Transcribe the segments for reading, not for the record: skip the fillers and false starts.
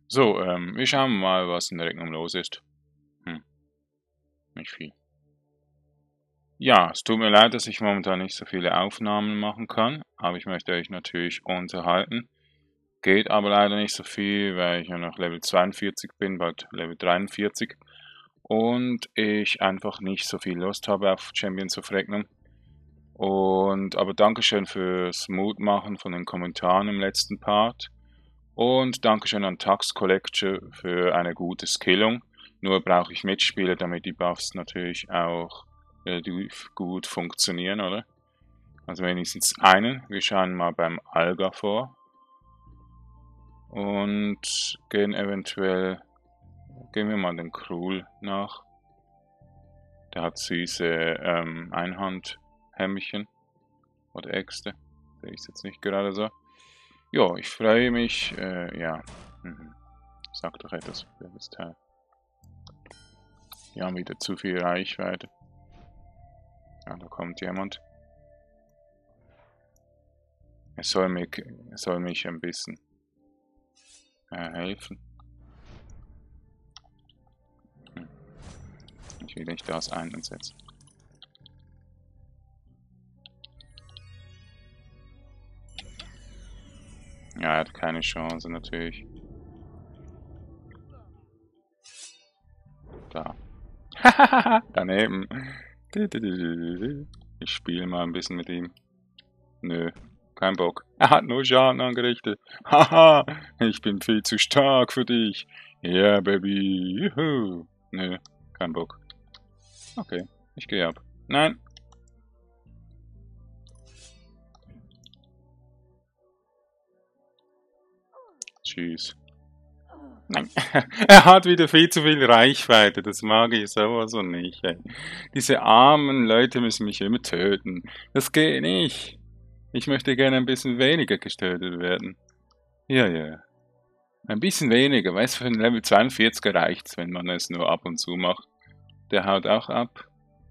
So, wir schauen mal, was in der Rechnung los ist. Hm, nicht viel. Ja, es tut mir leid, dass ich momentan nicht so viele Aufnahmen machen kann, aber ich möchte euch natürlich unterhalten. Geht aber leider nicht so viel, weil ich ja noch Level 42 bin, bald Level 43 und ich einfach nicht so viel Lust habe auf Champions of Rechnung. Aber Dankeschön fürs Mutmachen von den Kommentaren im letzten Part. Und Dankeschön an Tax Collector für eine gute Skillung. Nur brauche ich Mitspieler, damit die Buffs natürlich auch gut funktionieren, oder? Also wenigstens einen. Wir schauen mal beim Alga vor. Und gehen wir mal den Krul nach. Der hat süße Einhandhämmchen oder Äxte. Der ist jetzt nicht gerade so. Ja, ich freue mich. Ja. Sag doch etwas für das Teil. Wir haben wieder zu viel Reichweite. Ja, da kommt jemand. Er soll mich ein bisschen helfen. Ich will nicht das einsetzen. Ja, er hat keine Chance natürlich. Da. Daneben. Ich spiele mal ein bisschen mit ihm. Nö, kein Bock. Er hat nur Schaden angerichtet. Haha, ich bin viel zu stark für dich. Yeah, Baby. Juhu. Nö, kein Bock. Okay, ich gehe ab. Nein. Tschüss. Nein. Er hat wieder viel zu viel Reichweite. Das mag ich sowas und nicht. Ey. Diese armen Leute müssen mich immer töten. Das geht nicht. Ich möchte gerne ein bisschen weniger getötet werden. Ja, ja. Ein bisschen weniger. Weißt du, für ein Level 42 reicht's, wenn man es nur ab und zu macht. Der haut auch ab.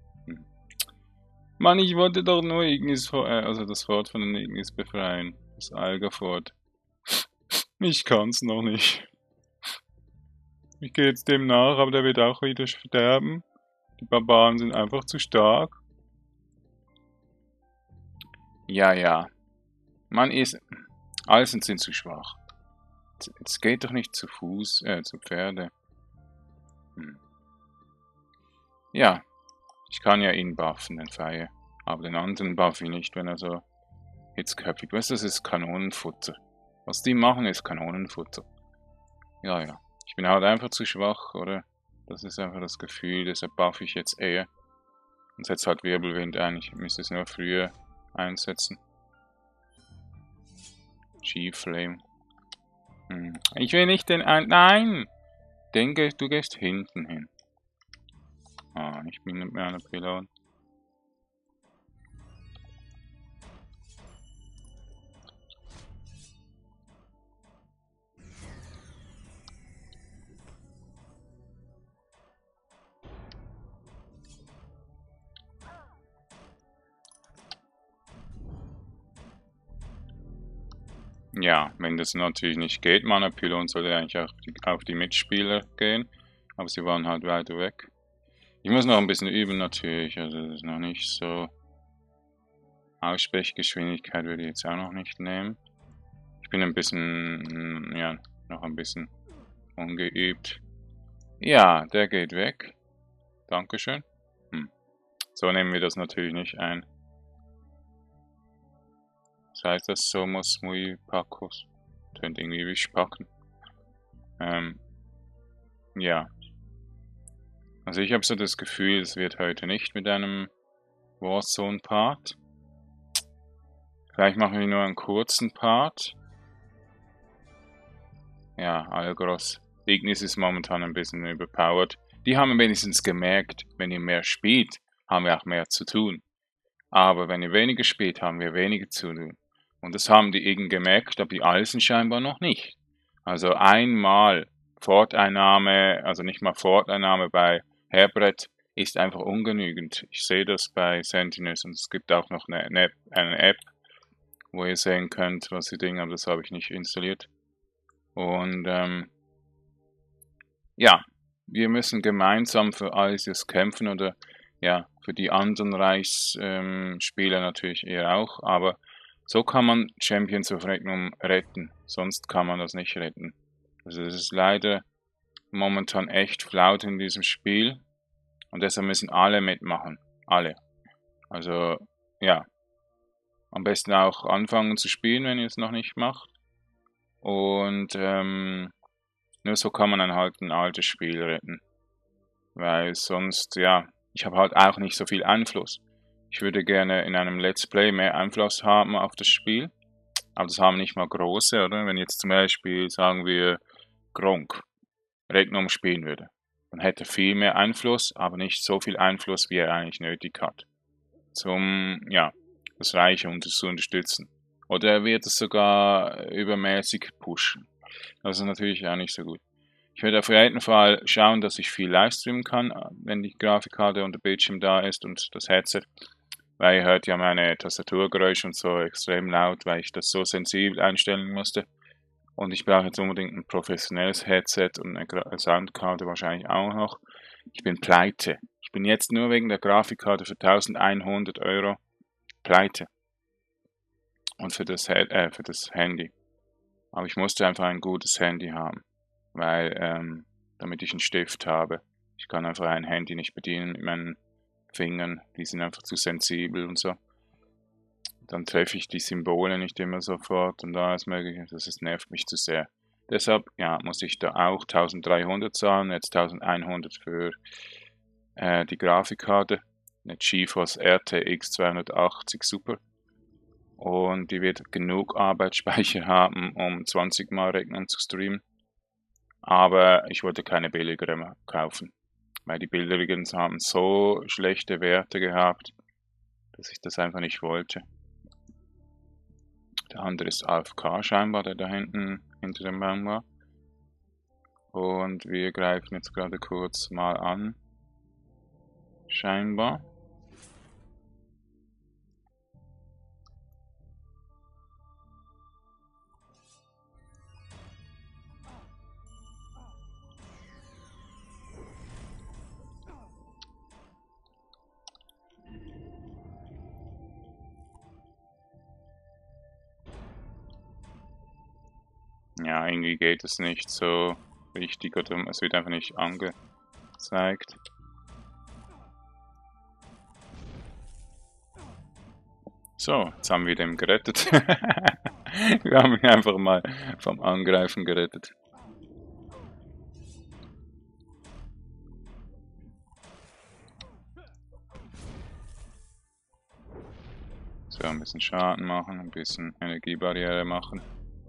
Mann, ich wollte doch nur Ignis, also das Fort von den Ignis befreien. Das Alga-Fort. Ich kann's noch nicht. Ich gehe jetzt dem nach, aber der wird auch wieder sterben. Die Barbaren sind einfach zu stark. Ja, ja. Man ist... Alsen sind zu schwach. Jetzt geht doch nicht zu Fuß, zu Pferde. Ja, ich kann ja ihn buffen, den Feier. Aber den anderen buff ich nicht, wenn er so hitzköpfig. Weißt du, das ist Kanonenfutter. Was die machen, ist Kanonenfutter. Ja, ja. Ich bin halt einfach zu schwach, oder? Das ist einfach das Gefühl, deshalb buff ich jetzt eher. Und setze halt Wirbelwind ein. Ich müsste es nur früher einsetzen. G-Flame. Ich will nicht den ein... Nein! Du gehst hinten hin. Ah, ich bin nicht mehr eine Pylon. Ja, wenn das natürlich nicht geht, Mana-Pylon sollte eigentlich auch auf die Mitspieler gehen. Aber sie waren halt weiter weg. Ich muss noch ein bisschen üben natürlich, also das ist noch nicht so. Aussprechgeschwindigkeit würde ich jetzt auch noch nicht nehmen. Ich bin ein bisschen, ja, noch ein bisschen ungeübt. Ja, der geht weg. Dankeschön. So nehmen wir das natürlich nicht ein. Das heißt, das somos muy pacos. Tönt irgendwie wie Spacken. Ja. Also ich habe so das Gefühl, es wird heute nicht mit einem Warzone-Part. Vielleicht machen wir nur einen kurzen Part. Ja, Algros. Ignis ist momentan ein bisschen überpowered. Die haben wenigstens gemerkt, wenn ihr mehr spielt, haben wir auch mehr zu tun. Aber wenn ihr weniger spielt, haben wir weniger zu tun. Und das haben die eben gemerkt, aber die Alsen scheinbar noch nicht. Also einmal Forteinnahme, also nicht mal Forteinnahme bei Herbert ist einfach ungenügend. Ich sehe das bei Sentinels und es gibt auch noch eine App, wo ihr sehen könnt, was sie Dinge, aber das habe ich nicht installiert. Und ja, wir müssen gemeinsam für alles kämpfen oder ja, für die anderen Reichsspieler natürlich eher auch, aber so kann man Champions of Regnum retten, sonst kann man das nicht retten. Also es ist leider momentan echt flaut in diesem Spiel und deshalb müssen alle mitmachen, alle. Also ja, am besten auch anfangen zu spielen, wenn ihr es noch nicht macht und nur so kann man dann halt ein altes Spiel retten. Weil sonst, ja, ich habe halt auch nicht so viel Einfluss. Ich würde gerne in einem Let's Play mehr Einfluss haben auf das Spiel. Aber das haben nicht mal große, oder? Wenn jetzt zum Beispiel, sagen wir, Gronkh Regnum spielen würde. Dann hätte er viel mehr Einfluss, aber nicht so viel Einfluss, wie er eigentlich nötig hat. Ja, das Reich zu unterstützen. Oder er wird es sogar übermäßig pushen. Das ist natürlich auch nicht so gut. Ich werde auf jeden Fall schauen, dass ich viel livestreamen kann, wenn die Grafikkarte und der Bildschirm da ist und das Headset. Weil ihr hört ja meine Tastaturgeräusche und so extrem laut, weil ich das so sensibel einstellen musste. Und ich brauche jetzt unbedingt ein professionelles Headset und eine Soundkarte wahrscheinlich auch noch. Ich bin pleite. Ich bin jetzt nur wegen der Grafikkarte für 1100 Euro pleite. Und für das Handy. Aber ich musste einfach ein gutes Handy haben. Weil, damit ich einen Stift habe. Ich kann einfach ein Handy nicht bedienen mit meinen Fingern. Die sind einfach zu sensibel und so. Dann treffe ich die Symbole nicht immer sofort und alles mögliche. Das nervt mich zu sehr. Deshalb, ja, muss ich da auch 1300 zahlen, jetzt 1100 für die Grafikkarte. Eine GeForce RTX 280 Super. Und die wird genug Arbeitsspeicher haben, um 20 Mal Regnum zu streamen. Aber ich wollte keine billigere mehr kaufen. Weil die billigeren haben so schlechte Werte gehabt, dass ich das einfach nicht wollte. Der andere ist AFK scheinbar, der da hinten hinter dem Baum war. Und wir greifen jetzt gerade kurz mal an. Scheinbar. Ja, irgendwie geht es nicht so richtig oder es wird einfach nicht angezeigt. So, jetzt haben wir den gerettet. Wir haben ihn einfach mal vom Angreifen gerettet. So, ein bisschen Schaden machen, ein bisschen Energiebarriere machen.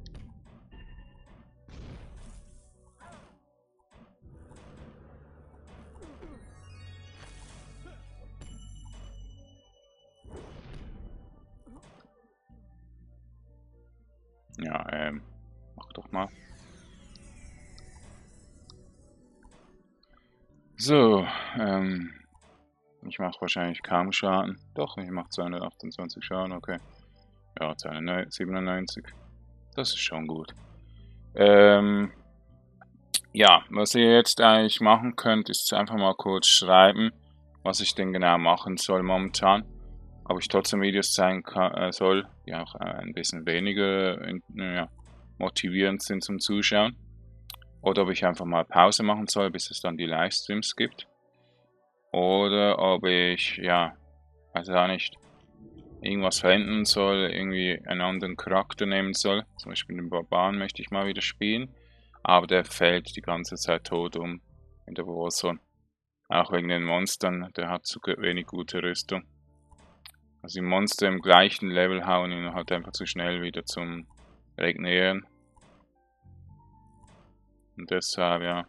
Ja, mach doch mal. So, ich mache wahrscheinlich kaum Schaden. Doch, ich mache 228 Schaden, okay. Ja, 297. Das ist schon gut. Ja, was ihr jetzt eigentlich machen könnt, ist einfach mal kurz schreiben, was ich denn genau machen soll momentan. Ob ich trotzdem Videos zeigen soll, die auch ein bisschen weniger motivierend sind zum Zuschauen. Oder ob ich einfach mal Pause machen soll, bis es dann die Livestreams gibt. Oder ob ich, ja, also auch nicht, irgendwas verändern soll, irgendwie einen anderen Charakter nehmen soll. Zum Beispiel den Barbaren möchte ich mal wieder spielen. Aber der fällt die ganze Zeit tot um in der Warzone. Auch wegen den Monstern, der hat zu wenig gute Rüstung. Also die Monster im gleichen Level hauen ihn halt einfach zu schnell wieder zum Regenerieren. Und deshalb, ja.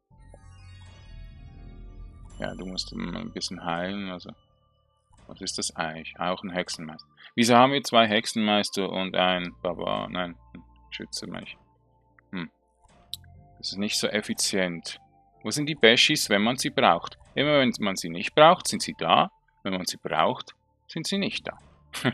Ja, du musst mal ein bisschen heilen, also. Was ist das eigentlich? Auch ein Hexenmeister. Wieso haben wir zwei Hexenmeister und ein Barbar? Nein, Schütze mich. Das ist nicht so effizient. Wo sind die Bashis, wenn man sie braucht? Immer wenn man sie nicht braucht, sind sie da. Wenn man sie braucht, sind sie nicht da.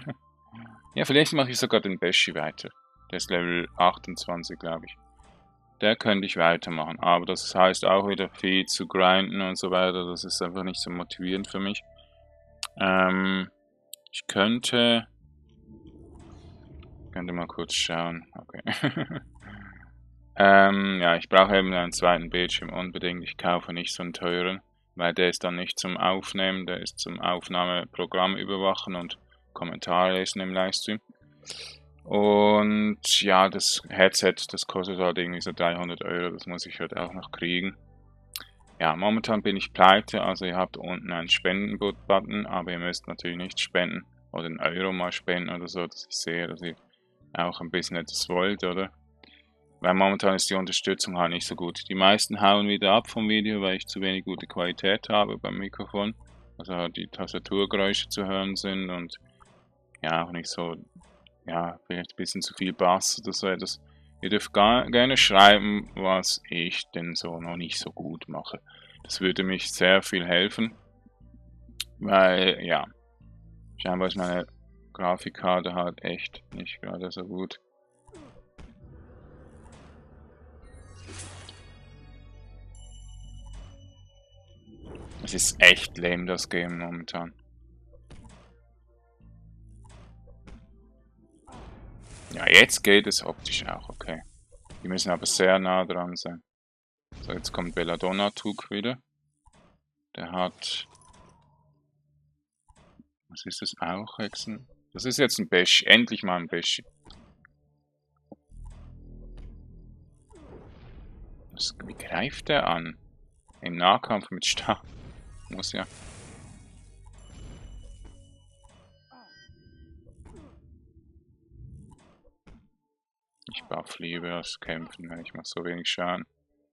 Ja, vielleicht mache ich sogar den Bashi weiter. Der ist Level 28, glaube ich. Der könnte ich weitermachen, aber das heißt auch wieder viel zu grinden und so weiter. Das ist einfach nicht so motivierend für mich. Ich könnte mal kurz schauen. Okay. Ja, ich brauche eben einen zweiten Bildschirm unbedingt. Ich kaufe nicht so einen teuren, weil der ist dann nicht zum Aufnehmen, der ist zum Aufnahmeprogramm überwachen und Kommentare lesen im Livestream. Und ja, das Headset, das kostet halt irgendwie so 300 Euro, das muss ich halt auch noch kriegen. Ja, momentan bin ich pleite, also ihr habt unten einen Spenden-Button, aber ihr müsst natürlich nicht spenden oder einen Euro mal spenden oder so, dass ich sehe, dass ihr auch ein bisschen etwas wollt, oder? Weil momentan ist die Unterstützung halt nicht so gut. Die meisten hauen wieder ab vom Video, weil ich zu wenig gute Qualität habe beim Mikrofon. Also halt die Tastaturgeräusche zu hören sind und ja, auch nicht so, ja, vielleicht ein bisschen zu viel Bass oder so etwas. Ihr dürft gerne schreiben, was ich denn so noch nicht so gut mache. Das würde mich sehr viel helfen, weil, ja, scheinbar ist meine Grafikkarte halt echt nicht gerade so gut. Es ist echt lame, das Game momentan. Ja, jetzt geht es optisch auch, okay. Die müssen aber sehr nah dran sein. So, jetzt kommt Belladonna Tug wieder. Der hat... Was ist das auch, Hexen? Das ist jetzt ein Besch. Endlich mal ein Besch. Wie greift der an? Im Nahkampf mit Stab. Muss ja. Ich buff lieber das Kämpfen, weil ich mache so wenig Schaden.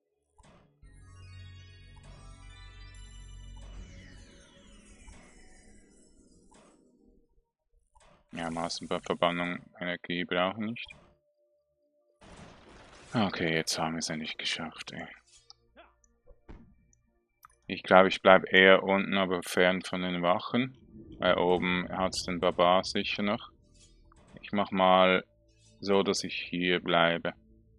Ja, Massenverbannung, Energie brauchen nicht. Okay, jetzt haben wir es endlich geschafft, ey. Ich glaube, ich bleibe eher unten, aber fern von den Wachen. Weil oben hat es den Barbar sicher noch. Ich mach mal so, dass ich hier bleibe.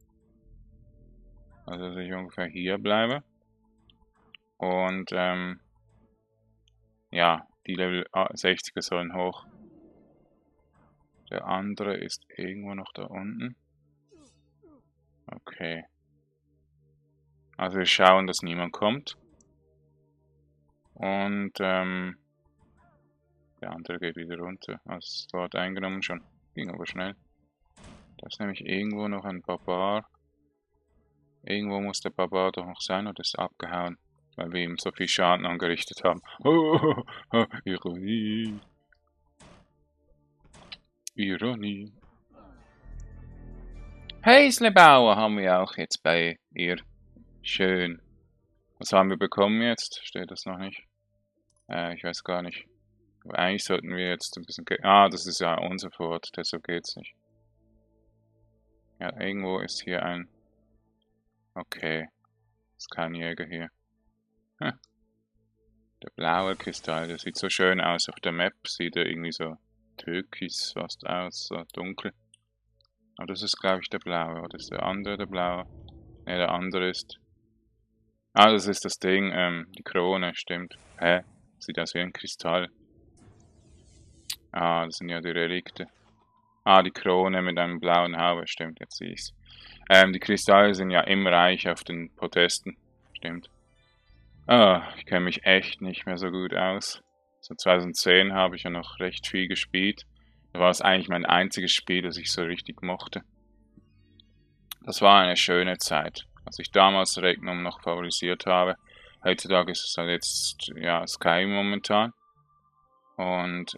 Also, dass ich ungefähr hier bleibe. Und, ja, die Level 60er sollen hoch. Der andere ist irgendwo noch da unten. Okay. Also wir schauen, dass niemand kommt. Und, der andere geht wieder runter. Also es dort eingenommen schon. Ging aber schnell. Da ist nämlich irgendwo noch ein Barbar. Irgendwo muss der Barbar doch noch sein oder ist abgehauen. Weil wir ihm so viel Schaden angerichtet haben. Oh, Ironie. Ironie. Häuslebauer haben wir auch jetzt bei ihr. Schön. Was haben wir bekommen jetzt? Steht das noch nicht? Ich weiß gar nicht. Aber eigentlich sollten wir jetzt ein bisschen... das ist ja unser Fort, deshalb geht's nicht. Ja, irgendwo ist hier ein... Okay. Ist kein Jäger hier. Hm. Der blaue Kristall, der sieht so schön aus. Auf der Map sieht er irgendwie so türkis fast aus, so dunkel. Aber das ist, glaube ich, der blaue. Oder ist der andere der blaue? Ne, der andere ist... das ist das Ding, die Krone, stimmt. Hä? Sieht aus wie ein Kristall. Das sind ja die Relikte. Die Krone mit einem blauen Haube, stimmt, jetzt sehe ich's. Die Kristalle sind ja im Reich auf den Protesten, stimmt. Ich kenne mich echt nicht mehr so gut aus. So 2010 habe ich ja noch recht viel gespielt. Da war es eigentlich mein einziges Spiel, das ich so richtig mochte. Das war eine schöne Zeit, als ich damals Regnum noch favorisiert habe. Heutzutage ist es halt jetzt, ja, Sky momentan. Und,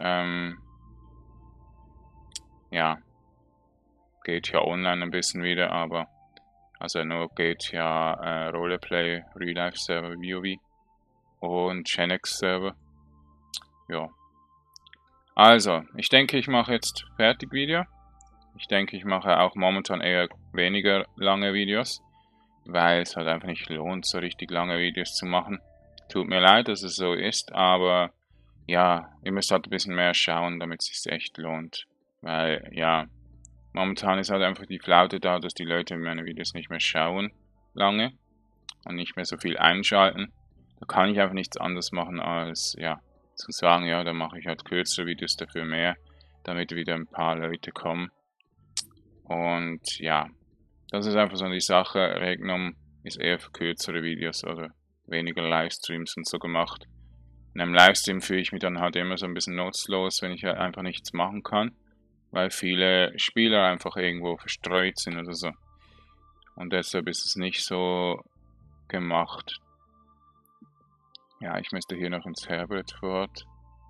ja, geht ja online ein bisschen wieder, aber, also nur geht ja Roleplay, Real-Life-Server, WoW und Genex-Server. Ja. Also, ich denke, ich mache jetzt fertig Video. Ich denke, ich mache auch momentan eher weniger lange Videos, weil es halt einfach nicht lohnt, so richtig lange Videos zu machen. Tut mir leid, dass es so ist, aber ja, ihr müsst halt ein bisschen mehr schauen, damit es sich echt lohnt. Weil, ja, Momentan ist halt einfach die Flaute da, dass die Leute meine Videos nicht mehr schauen lange und nicht mehr so viel einschalten. Da kann ich einfach nichts anderes machen als, ja, zu sagen, ja, dann mache ich halt kürzere Videos, dafür mehr, damit wieder ein paar Leute kommen. Und ja, das ist einfach so die Sache. Regnum ist eher für kürzere Videos oder weniger Livestreams und so gemacht. In einem Livestream fühle ich mich dann halt immer so ein bisschen nutzlos, wenn ich halt einfach nichts machen kann, weil viele Spieler einfach irgendwo verstreut sind oder so. Und deshalb ist es nicht so gemacht. Ja, ich müsste hier noch ins Herbertfort.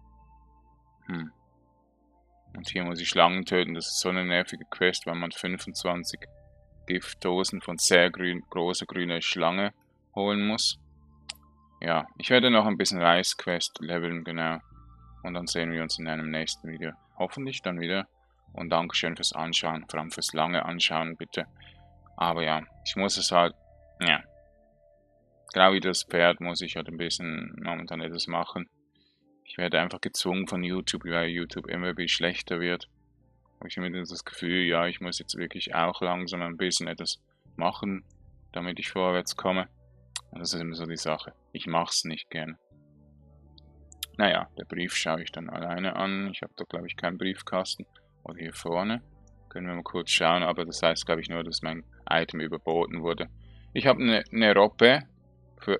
Und hier muss ich Schlangen töten. Das ist so eine nervige Quest, weil man 25 Giftdosen von sehr großer grüner Schlange holen muss. Ja, ich werde noch ein bisschen Reisquest leveln, genau. Und dann sehen wir uns in einem nächsten Video. Hoffentlich dann wieder. Und Dankeschön fürs Anschauen, vor allem fürs lange Anschauen, bitte. Aber ja, ich muss es halt, ja. Genau wie das Pferd muss ich halt ein bisschen momentan etwas machen. Ich werde einfach gezwungen von YouTube, weil YouTube immer wie schlechter wird. Habe ich immer das Gefühl, ja, ich muss jetzt wirklich auch langsam ein bisschen etwas machen, damit ich vorwärts komme. Und das ist immer so die Sache. Ich mache es nicht gern. Naja, der Brief schaue ich dann alleine an. Ich habe da, glaube ich, keinen Briefkasten. Oder hier vorne. Können wir mal kurz schauen, aber das heißt, glaube ich, nur, dass mein Item überboten wurde. Ich habe eine Robbe für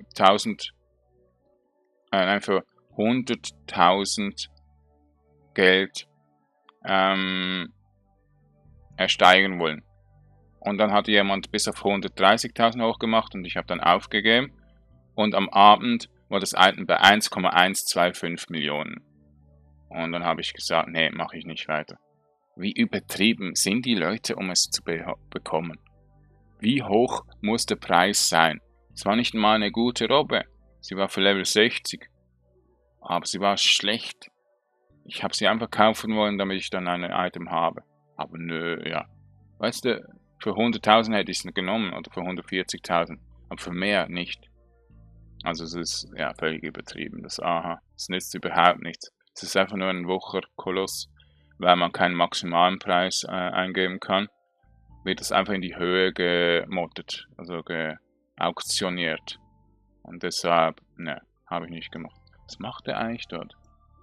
100.000 Geld ersteigen wollen. Und dann hat jemand bis auf 130.000 hochgemacht und ich habe dann aufgegeben. Und am Abend war das Item bei 1,125 Millionen. Und dann habe ich gesagt, nee, mache ich nicht weiter. Wie übertrieben sind die Leute, um es zu bekommen? Wie hoch muss der Preis sein? Es war nicht mal eine gute Robbe. Sie war für Level 60. Aber sie war schlecht. Ich habe sie einfach kaufen wollen, damit ich dann ein Item habe. Aber nö, ja. Weißt du, für 100.000 hätte ich es genommen oder für 140.000. Aber für mehr nicht. Also es ist ja völlig übertrieben. Das nützt überhaupt nichts. Es ist einfach nur ein Wucherkoloss, weil man keinen maximalen Preis eingeben kann. Wird es einfach in die Höhe gemoddet, also geauktioniert. Und deshalb, ne, habe ich nicht gemacht. Was macht der eigentlich dort?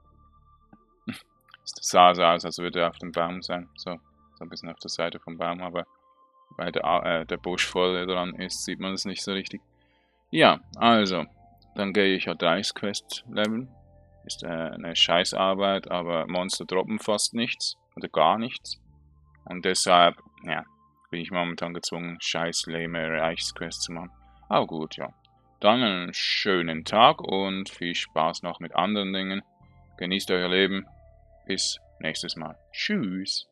Es sah so aus, als würde er auf dem Baum sein. So ein bisschen auf der Seite vom Baum, aber weil der Busch voll dran ist, sieht man es nicht so richtig. Ja, also, dann gehe ich halt Reichsquest leveln. Ist eine Scheißarbeit, aber Monster droppen fast nichts oder gar nichts. Und deshalb, ja, bin ich momentan gezwungen, scheiß lame Reichsquest zu machen. Aber gut, ja. Dann einen schönen Tag und viel Spaß noch mit anderen Dingen. Genießt euer Leben. Bis nächstes Mal. Tschüss.